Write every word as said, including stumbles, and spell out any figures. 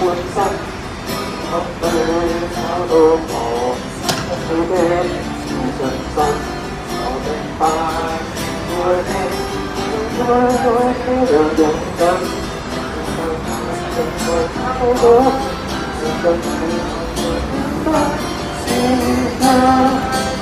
buồn xanh khóc tới sao ôm hò thấy bên dần dần ở bên tai đôi em đôi đôi khi đều dần dần dần dần thao đốt dần dần dần dần dần